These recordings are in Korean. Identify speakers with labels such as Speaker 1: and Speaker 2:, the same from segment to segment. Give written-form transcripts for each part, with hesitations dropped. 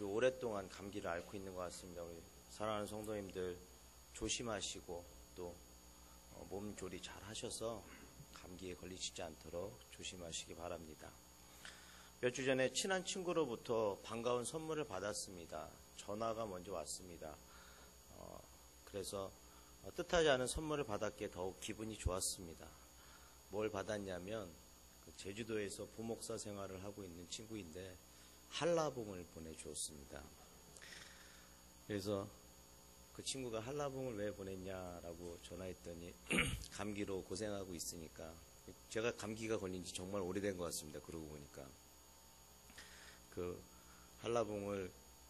Speaker 1: 아주 오랫동안 감기를 앓고 있는 것 같습니다. 우리 사랑하는 성도님들 조심하시고 또 몸조리 잘 하셔서 감기에 걸리시지 않도록 조심하시기 바랍니다. 몇 주 전에 친한 친구로부터 반가운 선물을 받았습니다. 전화가 먼저 왔습니다. 그래서 뜻하지 않은 선물을 받았기에 더욱 기분이 좋았습니다. 뭘 받았냐면 제주도에서 부목사 생활을 하고 있는 친구인데 한라봉을 보내주었습니다. 그래서 그 친구가 한라봉을 왜 보냈냐라고 전화했더니 감기로 고생하고 있으니까, 제가 감기가 걸린 지 정말 오래된 것 같습니다. 그러고 보니까 그 한라봉을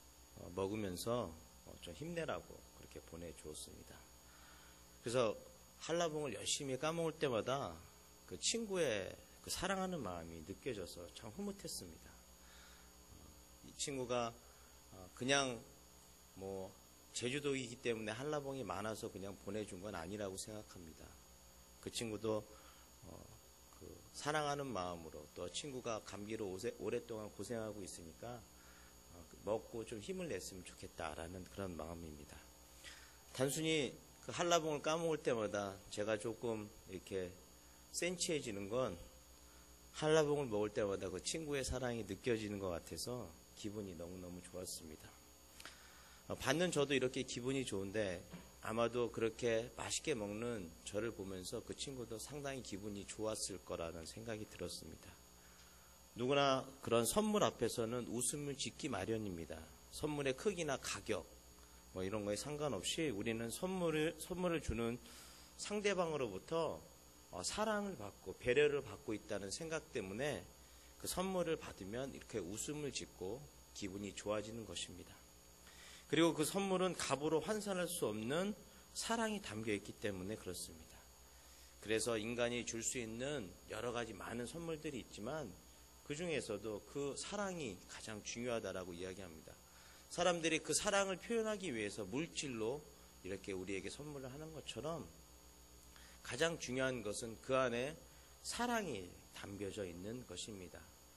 Speaker 1: 먹으면서 좀 힘내라고 그렇게 보내주었습니다. 그래서 한라봉을 열심히 까먹을 때마다 그 친구의 그 사랑하는 마음이 느껴져서 참 흐뭇했습니다. 이 친구가 그냥 뭐 제주도이기 때문에 한라봉이 많아서 그냥 보내준 건 아니라고 생각합니다. 그 친구도 그 사랑하는 마음으로, 또 친구가 감기로 오랫동안 고생하고 있으니까 먹고 좀 힘을 냈으면 좋겠다라는 그런 마음입니다. 단순히 그 한라봉을 까먹을 때마다 제가 조금 이렇게 센치해지는 건 한라봉을 먹을 때마다 그 친구의 사랑이 느껴지는 것 같아서 기분이 너무너무 좋았습니다. 받는 저도 이렇게 기분이 좋은데 아마도 그렇게 맛있게 먹는 저를 보면서 그 친구도 상당히 기분이 좋았을 거라는 생각이 들었습니다. 누구나 그런 선물 앞에서는 웃음을 짓기 마련입니다. 선물의 크기나 가격 뭐 이런 거에 상관없이 우리는 선물을 주는 상대방으로부터 사랑을 받고 배려를 받고 있다는 생각 때문에 그 선물을 받으면 이렇게 웃음을 짓고 기분이 좋아지는 것입니다. 그리고 그 선물은 값으로 환산할 수 없는 사랑이 담겨 있기 때문에 그렇습니다. 그래서 인간이 줄 수 있는 여러 가지 많은 선물들이 있지만 그 중에서도 그 사랑이 가장 중요하다라고 이야기합니다. 사람들이 그 사랑을 표현하기 위해서 물질로 이렇게 우리에게 선물을 하는 것처럼 가장 중요한 것은 그 안에 사랑이 담겨져 있는 것입니다.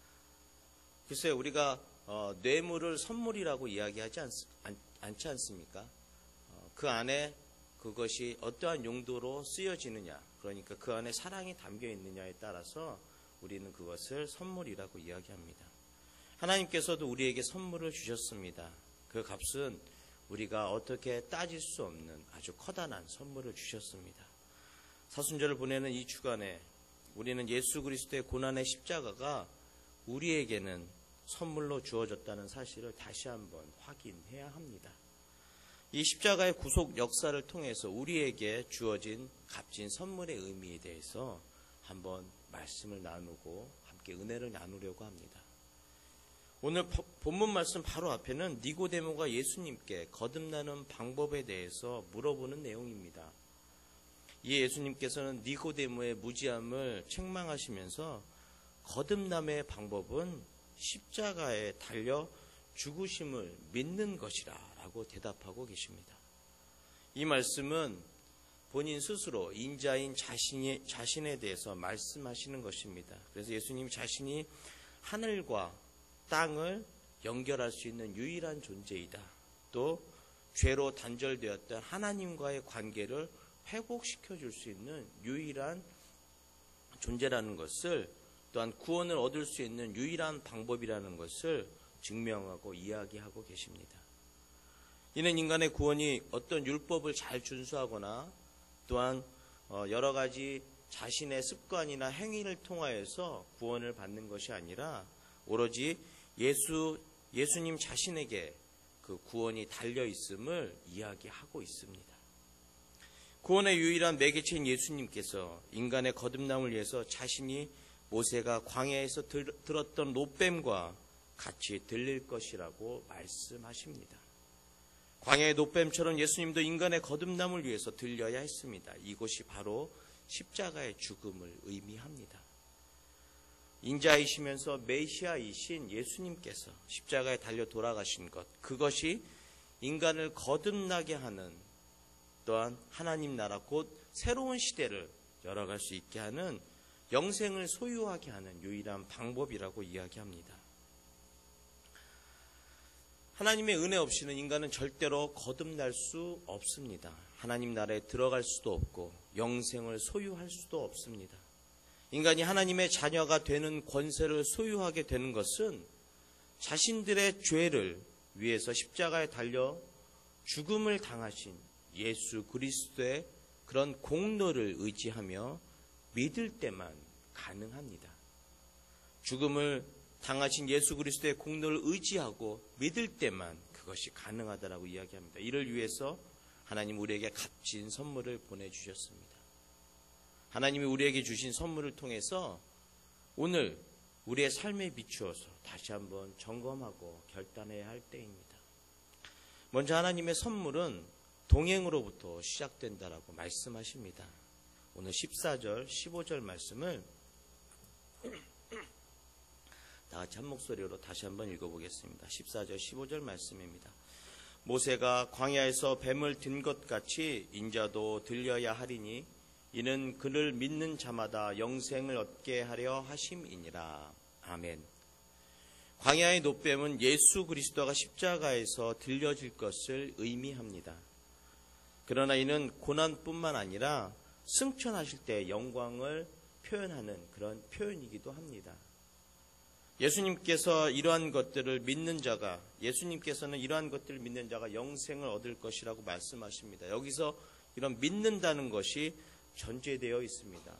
Speaker 1: 글쎄요, 우리가 뇌물을 선물이라고 이야기하지 않지 않습니까? 그 안에 그것이 어떠한 용도로 쓰여지느냐, 그러니까 그 안에 사랑이 담겨 있느냐에 따라서 우리는 그것을 선물이라고 이야기합니다. 하나님께서도 우리에게 선물을 주셨습니다. 그 값은 우리가 어떻게 따질 수 없는 아주 커다란 선물을 주셨습니다. 사순절을 보내는 이 주간에 우리는 예수 그리스도의 고난의 십자가가 우리에게는 선물로 주어졌다는 사실을 다시 한번 확인해야 합니다. 이 십자가의 구속 역사를 통해서 우리에게 주어진 값진 선물의 의미에 대해서 한번 말씀을 나누고 함께 은혜를 나누려고 합니다. 오늘 본문 말씀 바로 앞에는 니고데모가 예수님께 거듭나는 방법에 대해서 물어보는 내용입니다. 이 예수님께서는 니고데모의 무지함을 책망하시면서 거듭남의 방법은 십자가에 달려 죽으심을 믿는 것이라 라고 대답하고 계십니다. 이 말씀은 본인 스스로 인자인 자신에 대해서 말씀하시는 것입니다. 그래서 예수님 자신이 하늘과 땅을 연결할 수 있는 유일한 존재이다. 또 죄로 단절되었던 하나님과의 관계를 회복시켜 줄 수 있는 유일한 존재라는 것을, 또한 구원을 얻을 수 있는 유일한 방법이라는 것을 증명하고 이야기하고 계십니다. 이는 인간의 구원이 어떤 율법을 잘 준수하거나 또한 여러 가지 자신의 습관이나 행위를 통하여서 구원을 받는 것이 아니라 오로지 예수님 자신에게 그 구원이 달려 있음을 이야기하고 있습니다. 구원의 유일한 매개체인 예수님께서 인간의 거듭남을 위해서 자신이 모세가 광야에서 들었던 노뱀과 같이 들릴 것이라고 말씀하십니다. 광야의 노뱀처럼 예수님도 인간의 거듭남을 위해서 들려야 했습니다. 이곳이 바로 십자가의 죽음을 의미합니다. 인자이시면서 메시아이신 예수님께서 십자가에 달려 돌아가신 것, 그것이 인간을 거듭나게 하는, 또한 하나님 나라 곧 새로운 시대를 열어갈 수 있게 하는, 영생을 소유하게 하는 유일한 방법이라고 이야기합니다. 하나님의 은혜 없이는 인간은 절대로 거듭날 수 없습니다. 하나님 나라에 들어갈 수도 없고 영생을 소유할 수도 없습니다. 인간이 하나님의 자녀가 되는 권세를 소유하게 되는 것은 자신들의 죄를 위해서 십자가에 달려 죽음을 당하신 예수 그리스도의 그런 공로를 의지하며 믿을 때만 가능합니다. 죽음을 당하신 예수 그리스도의 공로를 의지하고 믿을 때만 그것이 가능하다라고 이야기합니다. 이를 위해서 하나님 우리에게 값진 선물을 보내주셨습니다. 하나님이 우리에게 주신 선물을 통해서 오늘 우리의 삶에 비추어서 다시 한번 점검하고 결단해야 할 때입니다. 먼저 하나님의 선물은 동행으로부터 시작된다라고 말씀하십니다. 오늘 14절, 15절 말씀을 다 같이 한 목소리로 다시 한번 읽어보겠습니다. 14절, 15절 말씀입니다. 모세가 광야에서 뱀을 든 것 같이 인자도 들려야 하리니 이는 그를 믿는 자마다 영생을 얻게 하려 하심이니라. 아멘. 광야의 노뱀은 예수 그리스도가 십자가에서 들려질 것을 의미합니다. 그러나 이는 고난뿐만 아니라 승천하실 때 영광을 표현하는 그런 표현이기도 합니다. 예수님께서는 이러한 것들을 믿는 자가 영생을 얻을 것이라고 말씀하십니다. 여기서 이런 믿는다는 것이 전제되어 있습니다.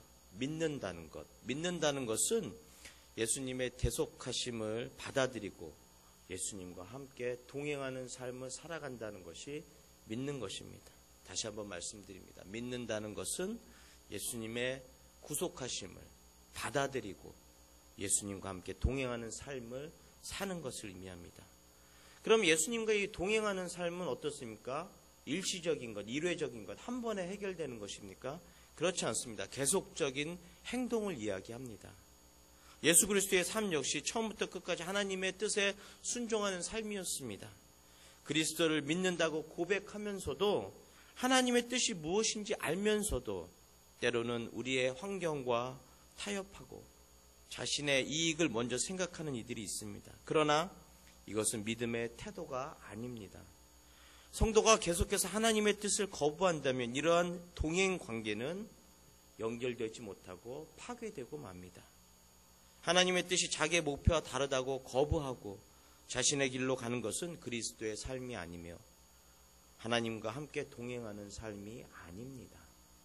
Speaker 1: 믿는다는 것은 예수님의 대속하심을 받아들이고 예수님과 함께 동행하는 삶을 살아간다는 것이 믿는 것입니다. 다시 한번 말씀드립니다. 믿는다는 것은 예수님의 구속하심을 받아들이고 예수님과 함께 동행하는 삶을 사는 것을 의미합니다. 그럼 예수님과 이 동행하는 삶은 어떻습니까? 일시적인 것, 일회적인 것, 한 번에 해결되는 것입니까? 그렇지 않습니다. 계속적인 행동을 이야기합니다. 예수 그리스도의 삶 역시 처음부터 끝까지 하나님의 뜻에 순종하는 삶이었습니다. 그리스도를 믿는다고 고백하면서도 하나님의 뜻이 무엇인지 알면서도 때로는 우리의 환경과 타협하고 자신의 이익을 먼저 생각하는 이들이 있습니다. 그러나 이것은 믿음의 태도가 아닙니다. 성도가 계속해서 하나님의 뜻을 거부한다면 이러한 동행 관계는 연결되지 못하고 파괴되고 맙니다. 하나님의 뜻이 자기의 목표와 다르다고 거부하고 자신의 길로 가는 것은 그리스도의 삶이 아니며 하나님과 함께 동행하는 삶이 아닙니다.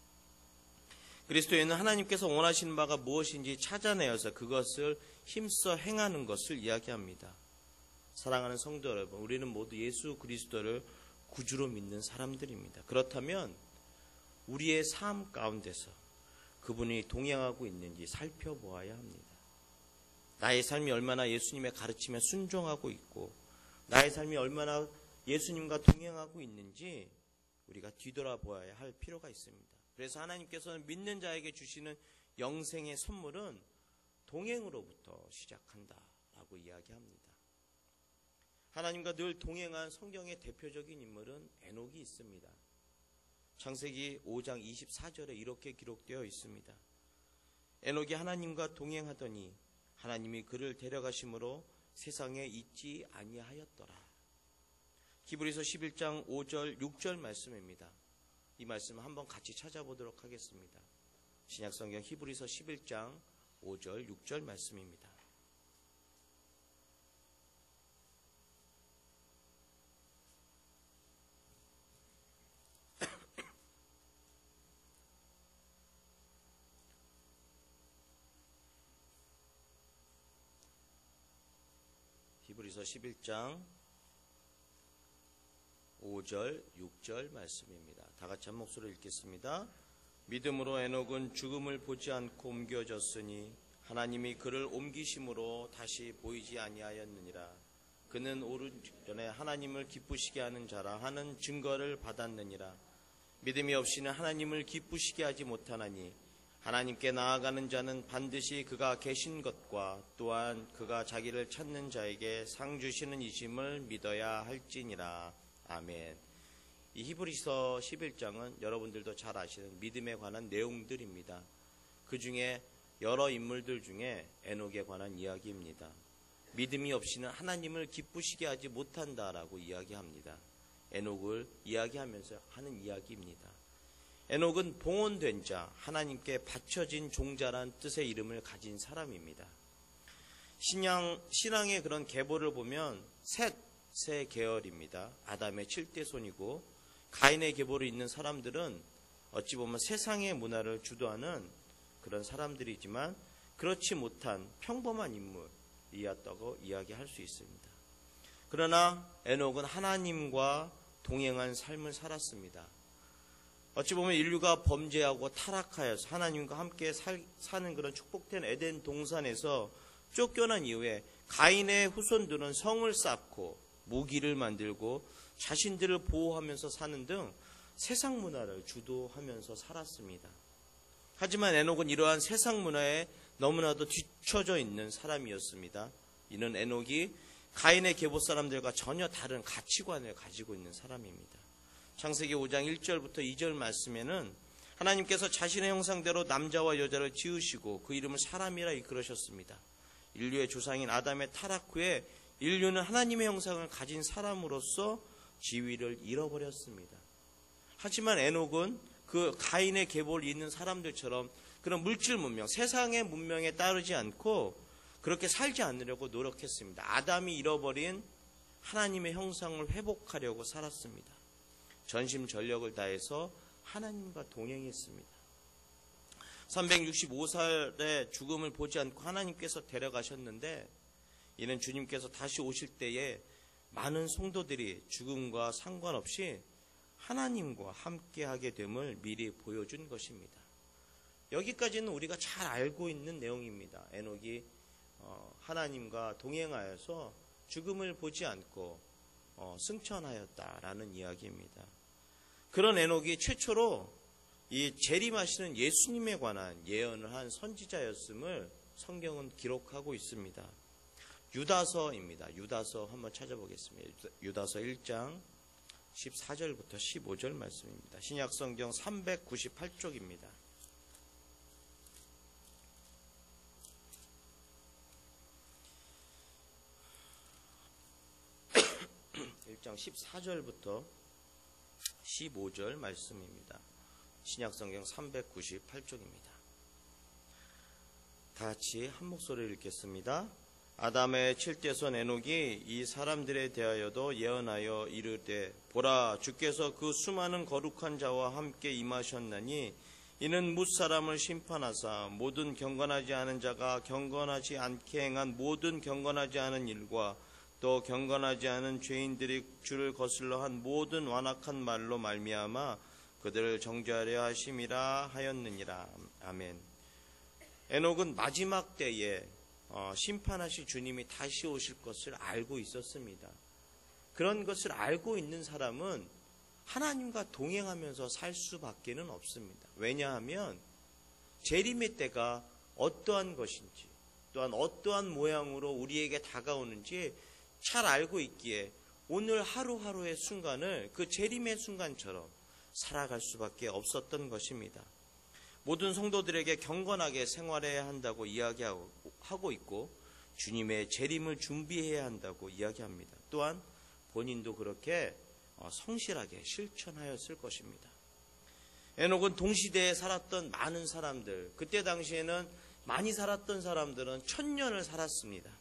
Speaker 1: 그리스도에는 하나님께서 원하시는 바가 무엇인지 찾아내어서 그것을 힘써 행하는 것을 이야기합니다. 사랑하는 성도 여러분, 우리는 모두 예수 그리스도를 구주로 믿는 사람들입니다. 그렇다면 우리의 삶 가운데서 그분이 동행하고 있는지 살펴보아야 합니다. 나의 삶이 얼마나 예수님의 가르침에 순종하고 있고 나의 삶이 얼마나 예수님과 동행하고 있는지 우리가 뒤돌아보아야 할 필요가 있습니다. 그래서 하나님께서는 믿는 자에게 주시는 영생의 선물은 동행으로부터 시작한다라고 이야기합니다. 하나님과 늘 동행한 성경의 대표적인 인물은 에녹이 있습니다. 창세기 5장 24절에 이렇게 기록되어 있습니다. 에녹이 하나님과 동행하더니 하나님이 그를 데려가심으로 세상에 있지 아니하였더라. 히브리서 11장 5절 6절 말씀입니다. 이 말씀을 한번 같이 찾아보도록 하겠습니다. 신약성경 히브리서 11장 5절 6절 말씀입니다. 히브리서 11장 5절, 6절 말씀입니다. 다 같이 한 목소리로 읽겠습니다. 믿음으로 에녹은 죽음을 보지 않고 옮겨졌으니 하나님이 그를 옮기심으로 다시 보이지 아니하였느니라. 그는 오른전에 하나님을 기쁘시게 하는 자라 하는 증거를 받았느니라. 믿음이 없이는 하나님을 기쁘시게 하지 못하나니 하나님께 나아가는 자는 반드시 그가 계신 것과 또한 그가 자기를 찾는 자에게 상 주시는 이심을 믿어야 할지니라. 아멘. 이 히브리서 11장은 여러분들도 잘 아시는 믿음에 관한 내용들입니다. 그 중에 여러 인물들 중에 에녹에 관한 이야기입니다. 믿음이 없이는 하나님을 기쁘시게 하지 못한다라고 이야기합니다. 에녹을 이야기하면서 하는 이야기입니다. 에녹은 봉헌된 자, 하나님께 바쳐진 종자란 뜻의 이름을 가진 사람입니다. 신앙의 그런 계보를 보면 셋의 계열입니다. 아담의 7대손이고 가인의 계보로 있는 사람들은 어찌 보면 세상의 문화를 주도하는 그런 사람들이지만 그렇지 못한 평범한 인물이었다고 이야기할 수 있습니다. 그러나 에녹은 하나님과 동행한 삶을 살았습니다. 어찌 보면 인류가 범죄하고 타락하여서 하나님과 함께 사는 그런 축복된 에덴 동산에서 쫓겨난 이후에 가인의 후손들은 성을 쌓고 무기를 만들고 자신들을 보호하면서 사는 등 세상 문화를 주도하면서 살았습니다. 하지만 에녹은 이러한 세상 문화에 너무나도 뒤처져 있는 사람이었습니다. 이는 에녹이 가인의 계보 사람들과 전혀 다른 가치관을 가지고 있는 사람입니다. 창세기 5장 1절부터 2절 말씀에는 하나님께서 자신의 형상대로 남자와 여자를 지으시고 그 이름을 사람이라 이끌으셨습니다. 인류의 조상인 아담의 타락 후에 인류는 하나님의 형상을 가진 사람으로서 지위를 잃어버렸습니다. 하지만 에녹은 그 가인의 계보를 잇는 사람들처럼 그런 물질 문명, 세상의 문명에 따르지 않고 그렇게 살지 않으려고 노력했습니다. 아담이 잃어버린 하나님의 형상을 회복하려고 살았습니다. 전심전력을 다해서 하나님과 동행했습니다. 365살의 죽음을 보지 않고 하나님께서 데려가셨는데 이는 주님께서 다시 오실 때에 많은 성도들이 죽음과 상관없이 하나님과 함께하게 됨을 미리 보여준 것입니다. 여기까지는 우리가 잘 알고 있는 내용입니다. 에녹이 하나님과 동행하여서 죽음을 보지 않고 승천하였다라는 이야기입니다. 그런 에녹이 최초로 이 재림하시는 예수님에 관한 예언을 한 선지자였음을 성경은 기록하고 있습니다. 유다서입니다. 유다서 한번 찾아보겠습니다. 유다서 1장 14절부터 15절 말씀입니다. 신약성경 398쪽입니다. 1장 14절부터 15절 말씀입니다. 신약성경 398쪽입니다. 다 같이 한 목소리를 읽겠습니다. 아담의 7대손 에녹이 이 사람들에 대하여도 예언하여 이르되 보라 주께서 그 수많은 거룩한 자와 함께 임하셨나니 이는 뭇사람을 심판하사 모든 경건하지 않은 자가 경건하지 않게 행한 모든 경건하지 않은 일과 또 경건하지 않은 죄인들이 주를 거슬러 한 모든 완악한 말로 말미암아 그들을 정죄하려 하심이라 하였느니라. 아멘. 에녹은 마지막 때에 심판하실 주님이 다시 오실 것을 알고 있었습니다. 그런 것을 알고 있는 사람은 하나님과 동행하면서 살 수밖에는 없습니다. 왜냐하면 재림의 때가 어떠한 것인지 또한 어떠한 모양으로 우리에게 다가오는지 잘 알고 있기에 오늘 하루하루의 순간을 그 재림의 순간처럼 살아갈 수밖에 없었던 것입니다. 모든 성도들에게 경건하게 생활해야 한다고 이야기하고 있고 주님의 재림을 준비해야 한다고 이야기합니다. 또한 본인도 그렇게 성실하게 실천하였을 것입니다. 에녹은 동시대에 살았던 많은 사람들, 그때 당시에는 많이 살았던 사람들은 1000년을 살았습니다.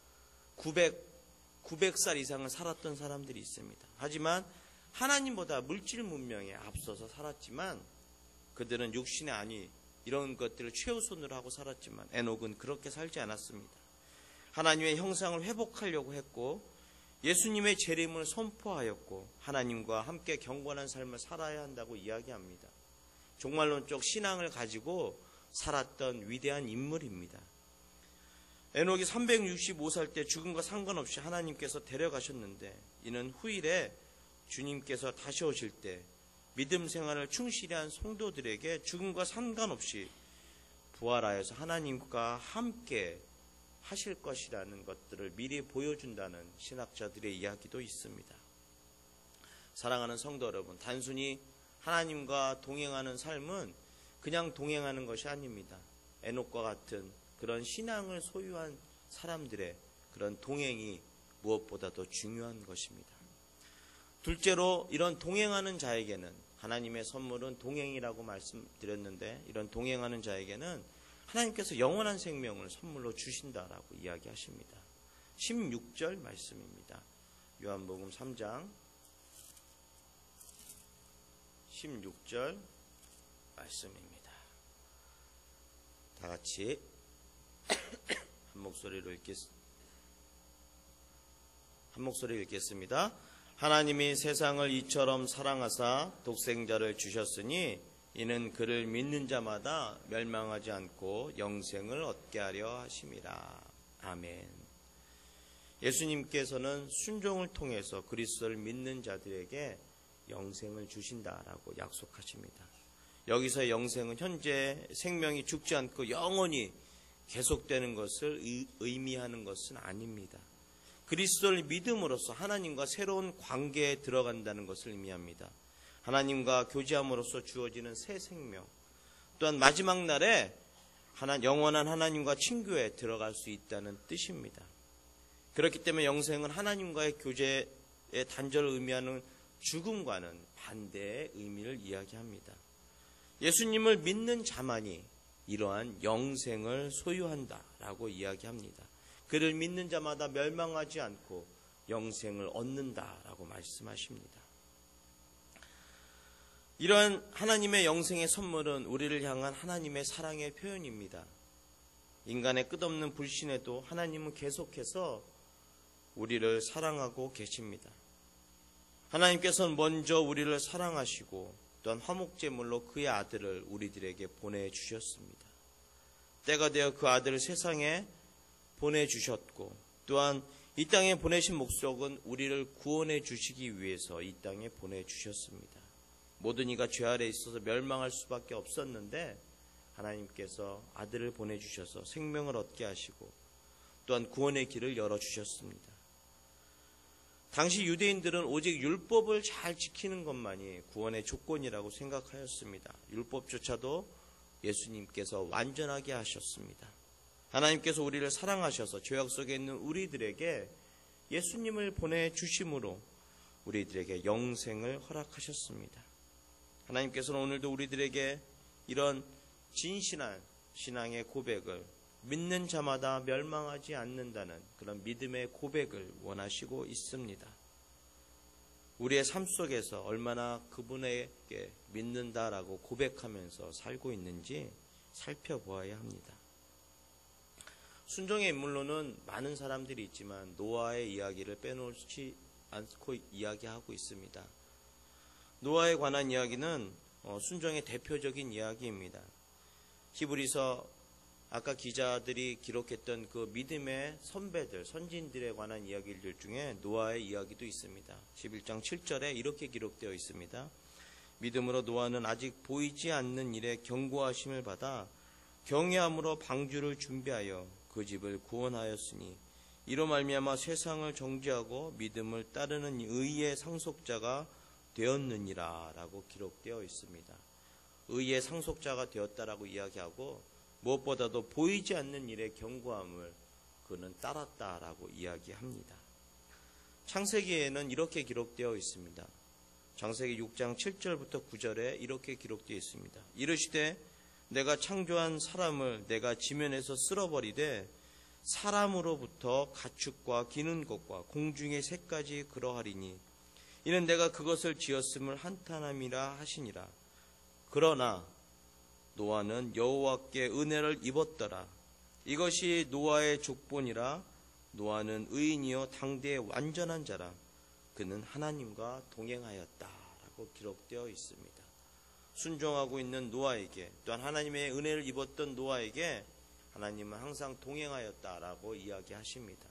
Speaker 1: 900살 이상을 살았던 사람들이 있습니다. 하지만 하나님보다 물질 문명에 앞서서 살았지만 그들은 육신의 안위 이런 것들을 최우선으로 하고 살았지만 에녹은 그렇게 살지 않았습니다. 하나님의 형상을 회복하려고 했고 예수님의 재림을 선포하였고 하나님과 함께 경건한 삶을 살아야 한다고 이야기합니다. 종말론적 신앙을 가지고 살았던 위대한 인물입니다. 에녹이 365살 때 죽음과 상관없이 하나님께서 데려가셨는데 이는 후일에 주님께서 다시 오실 때 믿음 생활을 충실히 한 성도들에게 죽음과 상관없이 부활하여서 하나님과 함께 하실 것이라는 것들을 미리 보여준다는 신학자들의 이야기도 있습니다. 사랑하는 성도 여러분, 단순히 하나님과 동행하는 삶은 그냥 동행하는 것이 아닙니다. 에녹과 같은 그런 신앙을 소유한 사람들의 그런 동행이 무엇보다도 중요한 것입니다. 둘째로 이런 동행하는 자에게는 하나님의 선물은 동행이라고 말씀드렸는데 이런 동행하는 자에게는 하나님께서 영원한 생명을 선물로 주신다라고 이야기하십니다. 16절 말씀입니다. 요한복음 3장 16절 말씀입니다. 다 같이 한 목소리로 읽겠습니다. 하나님이 세상을 이처럼 사랑하사 독생자를 주셨으니 이는 그를 믿는 자마다 멸망하지 않고 영생을 얻게 하려 하심이라. 아멘. 예수님께서는 순종을 통해서 그리스도를 믿는 자들에게 영생을 주신다라고 약속하십니다. 여기서의 영생은 현재 생명이 죽지 않고 영원히 계속되는 것을 의미하는 것은 아닙니다. 그리스도를 믿음으로써 하나님과 새로운 관계에 들어간다는 것을 의미합니다. 하나님과 교제함으로써 주어지는 새 생명, 또한 마지막 날에 영원한 하나님과 친교에 들어갈 수 있다는 뜻입니다. 그렇기 때문에 영생은 하나님과의 교제의 단절을 의미하는 죽음과는 반대의 의미를 이야기합니다. 예수님을 믿는 자만이 이러한 영생을 소유한다라고 이야기합니다. 그를 믿는 자마다 멸망하지 않고 영생을 얻는다라고 말씀하십니다. 이러한 하나님의 영생의 선물은 우리를 향한 하나님의 사랑의 표현입니다. 인간의 끝없는 불신에도 하나님은 계속해서 우리를 사랑하고 계십니다. 하나님께서는 먼저 우리를 사랑하시고 또한 화목제물로 그의 아들을 우리들에게 보내주셨습니다. 때가 되어 그 아들을 세상에 보내주셨고 또한 이 땅에 보내신 목적은 우리를 구원해 주시기 위해서 이 땅에 보내주셨습니다. 모든 이가 죄 아래에 있어서 멸망할 수밖에 없었는데 하나님께서 아들을 보내주셔서 생명을 얻게 하시고 또한 구원의 길을 열어주셨습니다. 당시 유대인들은 오직 율법을 잘 지키는 것만이 구원의 조건이라고 생각하였습니다. 율법조차도 예수님께서 완전하게 하셨습니다. 하나님께서 우리를 사랑하셔서 죄악 속에 있는 우리들에게 예수님을 보내주심으로 우리들에게 영생을 허락하셨습니다. 하나님께서는 오늘도 우리들에게 이런 진실한 신앙의 고백을 믿는 자마다 멸망하지 않는다는 그런 믿음의 고백을 원하시고 있습니다. 우리의 삶 속에서 얼마나 그분에게 믿는다라고 고백하면서 살고 있는지 살펴보아야 합니다. 순종의 인물로는 많은 사람들이 있지만 노아의 이야기를 빼놓지 않고 이야기하고 있습니다. 노아에 관한 이야기는 순종의 대표적인 이야기입니다. 히브리서 아까 기자들이 기록했던 그 믿음의 선배들, 선진들에 관한 이야기들 중에 노아의 이야기도 있습니다. 11장 7절에 이렇게 기록되어 있습니다. 믿음으로 노아는 아직 보이지 않는 일에 경고하심을 받아 경외함으로 방주를 준비하여 그 집을 구원하였으니 이로 말미암아 세상을 정죄하고 믿음을 따르는 의의 상속자가 되었느니라 라고 기록되어 있습니다. 의의 상속자가 되었다라고 이야기하고 무엇보다도 보이지 않는 일의 경고함을 그는 따랐다라고 이야기합니다. 창세기에는 이렇게 기록되어 있습니다. 창세기 6장 7절부터 9절에 이렇게 기록되어 있습니다. 이르시되 내가 창조한 사람을 내가 지면에서 쓸어버리되 사람으로부터 가축과 기는 것과 공중의 새까지 그러하리니 이는 내가 그것을 지었음을 한탄함이라 하시니라. 그러나 노아는 여호와께 은혜를 입었더라. 이것이 노아의 족본이라. 노아는 의인이요 당대의 완전한 자라. 그는 하나님과 동행하였다라고 기록되어 있습니다. 순종하고 있는 노아에게 또한 하나님의 은혜를 입었던 노아에게 하나님은 항상 동행하였다라고 이야기하십니다.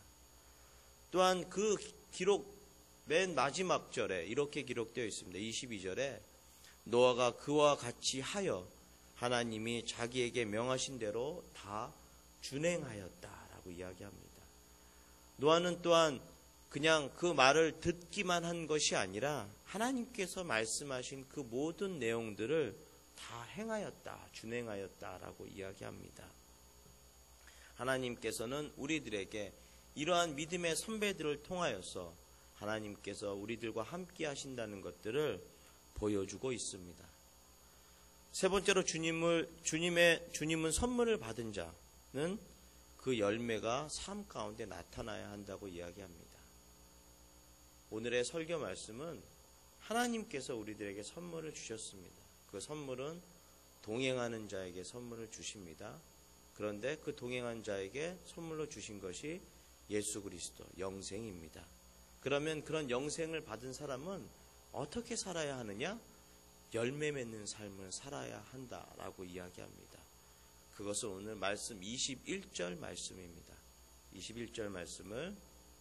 Speaker 1: 또한 그 기록 맨 마지막 절에 이렇게 기록되어 있습니다. 22절에 노아가 그와 같이 하여 하나님이 자기에게 명하신 대로 다 준행하였다라고 이야기합니다. 노아는 또한 그냥 그 말을 듣기만 한 것이 아니라 하나님께서 말씀하신 그 모든 내용들을 다 행하였다, 준행하였다라고 이야기합니다. 하나님께서는 우리들에게 이러한 믿음의 선배들을 통하여서 하나님께서 우리들과 함께 하신다는 것들을 보여주고 있습니다. 세 번째로 주님은 선물을 받은 자는 그 열매가 삶 가운데 나타나야 한다고 이야기합니다. 오늘의 설교 말씀은 하나님께서 우리들에게 선물을 주셨습니다. 그 선물은 동행하는 자에게 선물을 주십니다. 그런데 그 동행한 자에게 선물로 주신 것이 예수 그리스도 영생입니다. 그러면 그런 영생을 받은 사람은 어떻게 살아야 하느냐? 열매 맺는 삶을 살아야 한다라고 이야기합니다. 그것은 오늘 말씀 21절 말씀입니다. 21절 말씀을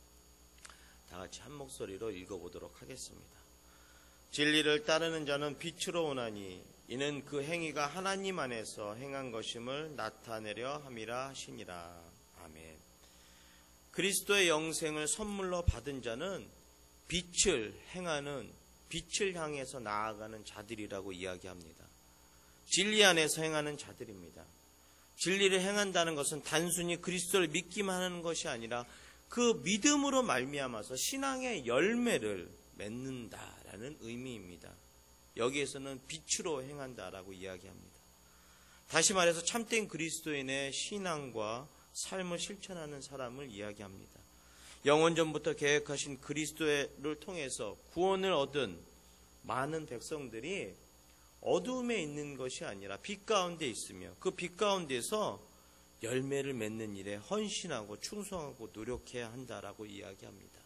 Speaker 1: 다 같이 한 목소리로 읽어보도록 하겠습니다. 진리를 따르는 자는 빛으로 오나니 이는 그 행위가 하나님 안에서 행한 것임을 나타내려 함이라 하시니라. 아멘. 그리스도의 영생을 선물로 받은 자는 빛을 행하는, 빛을 향해서 나아가는 자들이라고 이야기합니다. 진리 안에서 행하는 자들입니다. 진리를 행한다는 것은 단순히 그리스도를 믿기만 하는 것이 아니라 그 믿음으로 말미암아서 신앙의 열매를 맺는다라는 의미입니다. 여기에서는 빛으로 행한다라고 이야기합니다. 다시 말해서 참된 그리스도인의 신앙과 삶을 실천하는 사람을 이야기합니다. 영원전부터 계획하신 그리스도를 통해서 구원을 얻은 많은 백성들이 어두움에 있는 것이 아니라 빛 가운데 있으며 그 빛 가운데서 열매를 맺는 일에 헌신하고 충성하고 노력해야 한다라고 이야기합니다.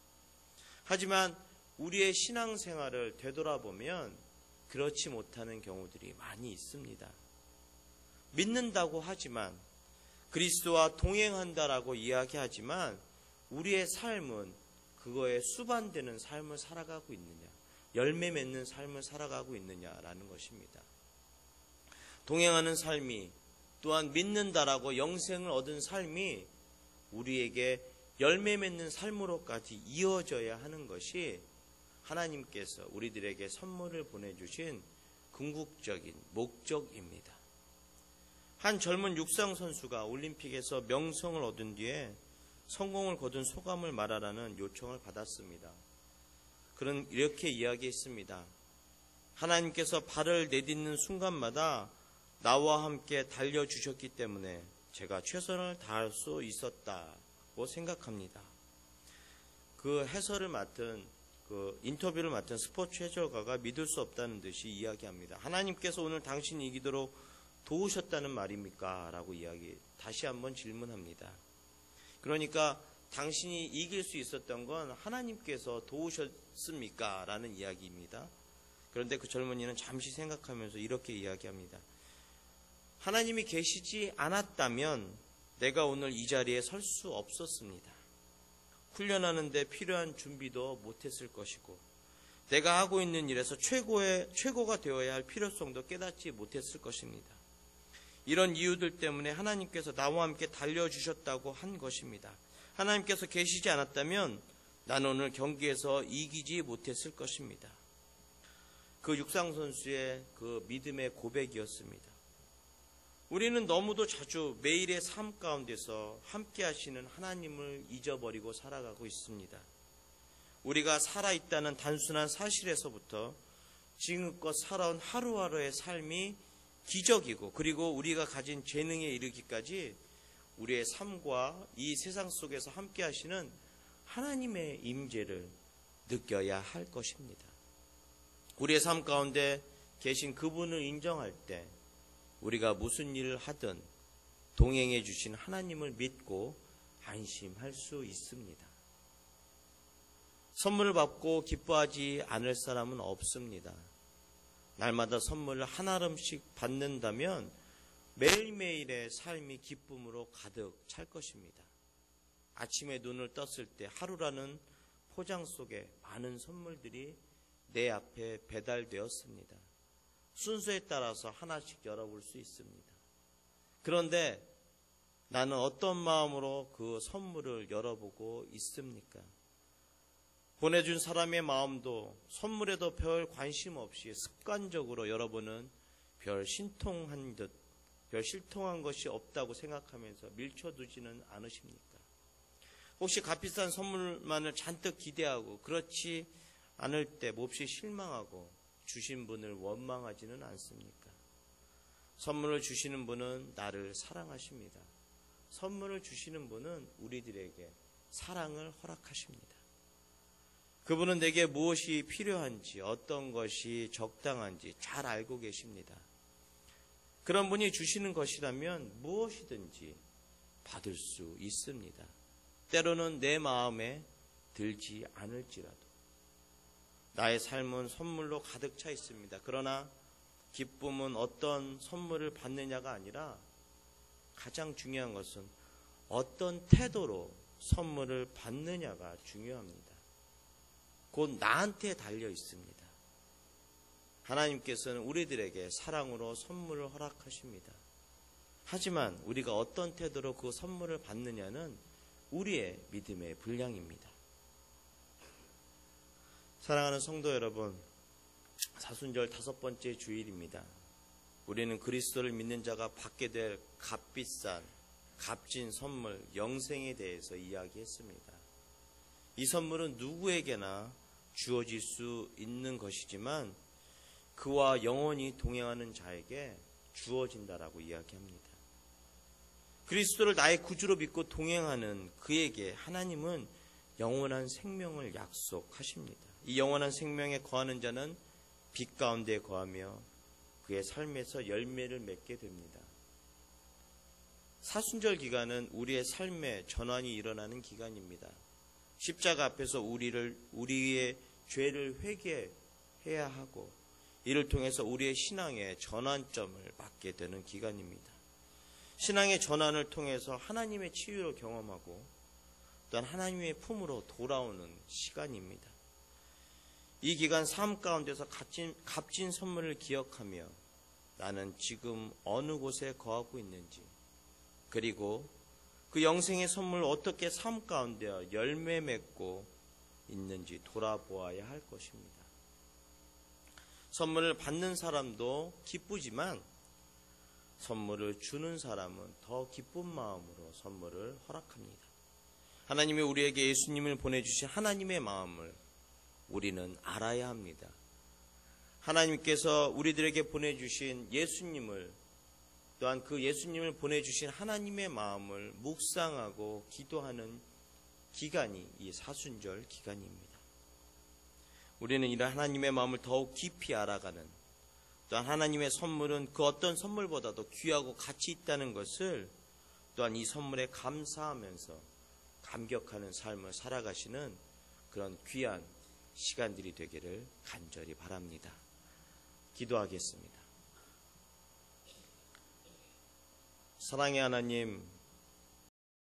Speaker 1: 하지만 우리의 신앙생활을 되돌아보면 그렇지 못하는 경우들이 많이 있습니다. 믿는다고 하지만 그리스도와 동행한다라고 이야기하지만 우리의 삶은 그거에 수반되는 삶을 살아가고 있느냐, 열매 맺는 삶을 살아가고 있느냐라는 것입니다. 동행하는 삶이 또한 믿는다라고 영생을 얻은 삶이 우리에게 열매 맺는 삶으로까지 이어져야 하는 것이 하나님께서 우리들에게 선물을 보내주신 궁극적인 목적입니다. 한 젊은 육상 선수가 올림픽에서 명성을 얻은 뒤에 성공을 거둔 소감을 말하라는 요청을 받았습니다. 그는 이렇게 이야기했습니다. 하나님께서 발을 내딛는 순간마다 나와 함께 달려주셨기 때문에 제가 최선을 다할 수 있었다고 생각합니다. 그 해설을 맡은 인터뷰를 맡은 스포츠 해설가가 믿을 수 없다는 듯이 이야기합니다. 하나님께서 오늘 당신이 이기도록 도우셨다는 말입니까? 라고 다시 한번 질문합니다. 그러니까 당신이 이길 수 있었던 건 하나님께서 도우셨습니까? 라는 이야기입니다. 그런데 그 젊은이는 잠시 생각하면서 이렇게 이야기합니다. 하나님이 계시지 않았다면 내가 오늘 이 자리에 설 수 없었습니다. 훈련하는데 필요한 준비도 못했을 것이고 내가 하고 있는 일에서 최고가 되어야 할 필요성도 깨닫지 못했을 것입니다. 이런 이유들 때문에 하나님께서 나와 함께 달려주셨다고 한 것입니다. 하나님께서 계시지 않았다면 나는 오늘 경기에서 이기지 못했을 것입니다. 그 육상선수의 그 믿음의 고백이었습니다. 우리는 너무도 자주 매일의 삶 가운데서 함께 하시는 하나님을 잊어버리고 살아가고 있습니다. 우리가 살아있다는 단순한 사실에서부터 지금껏 살아온 하루하루의 삶이 기적이고 그리고 우리가 가진 재능에 이르기까지 우리의 삶과 이 세상 속에서 함께 하시는 하나님의 임재를 느껴야 할 것입니다. 우리의 삶 가운데 계신 그분을 인정할 때 우리가 무슨 일을 하든 동행해 주신 하나님을 믿고 안심할 수 있습니다. 선물을 받고 기뻐하지 않을 사람은 없습니다. 날마다 선물을 한 알음씩 받는다면 매일매일의 삶이 기쁨으로 가득 찰 것입니다. 아침에 눈을 떴을 때 하루라는 포장 속에 많은 선물들이 내 앞에 배달되었습니다. 순서에 따라서 하나씩 열어볼 수 있습니다. 그런데 나는 어떤 마음으로 그 선물을 열어보고 있습니까? 보내준 사람의 마음도 선물에도 별 관심 없이 습관적으로 열어보는 별 신통한 것이 없다고 생각하면서 밀쳐두지는 않으십니까? 혹시 값비싼 선물만을 잔뜩 기대하고 그렇지 않을 때 몹시 실망하고 주신 분을 원망하지는 않습니까? 선물을 주시는 분은 나를 사랑하십니다. 선물을 주시는 분은 우리들에게 사랑을 허락하십니다. 그분은 내게 무엇이 필요한지, 어떤 것이 적당한지 잘 알고 계십니다. 그런 분이 주시는 것이라면 무엇이든지 받을 수 있습니다. 때로는 내 마음에 들지 않을지라도. 나의 삶은 선물로 가득 차 있습니다. 그러나 기쁨은 어떤 선물을 받느냐가 아니라 가장 중요한 것은 어떤 태도로 선물을 받느냐가 중요합니다. 곧 나한테 달려 있습니다. 하나님께서는 우리들에게 사랑으로 선물을 허락하십니다. 하지만 우리가 어떤 태도로 그 선물을 받느냐는 우리의 믿음의 분량입니다. 사랑하는 성도 여러분, 사순절 5번째 주일입니다. 우리는 그리스도를 믿는 자가 받게 될 값비싼, 값진 선물, 영생에 대해서 이야기했습니다. 이 선물은 누구에게나 주어질 수 있는 것이지만 그와 영원히 동행하는 자에게 주어진다라고 이야기합니다. 그리스도를 나의 구주로 믿고 동행하는 그에게 하나님은 영원한 생명을 약속하십니다. 이 영원한 생명에 거하는 자는 빛 가운데 거하며 그의 삶에서 열매를 맺게 됩니다. 사순절 기간은 우리의 삶의 전환이 일어나는 기간입니다. 십자가 앞에서 우리의 죄를 회개해야 하고 이를 통해서 우리의 신앙의 전환점을 맞게 되는 기간입니다. 신앙의 전환을 통해서 하나님의 치유를 경험하고 또한 하나님의 품으로 돌아오는 시간입니다. 이 기간 삶 가운데서 값진 선물을 기억하며 나는 지금 어느 곳에 거하고 있는지, 그리고 그 영생의 선물을 어떻게 삶 가운데 열매 맺고 있는지 돌아보아야 할 것입니다. 선물을 받는 사람도 기쁘지만 선물을 주는 사람은 더 기쁜 마음으로 선물을 허락합니다. 하나님이 우리에게 예수님을 보내주신 하나님의 마음을 우리는 알아야 합니다. 하나님께서 우리들에게 보내주신 예수님을, 또한 그 예수님을 보내주신 하나님의 마음을 묵상하고 기도하는 기간이 이 사순절 기간입니다. 우리는 이런 하나님의 마음을 더욱 깊이 알아가는, 또한 하나님의 선물은 그 어떤 선물보다도 귀하고 가치 있다는 것을 또한 이 선물에 감사하면서 감격하는 삶을 살아가시는 그런 귀한 시간들이 되기를 간절히 바랍니다. 기도하겠습니다. 사랑의 하나님,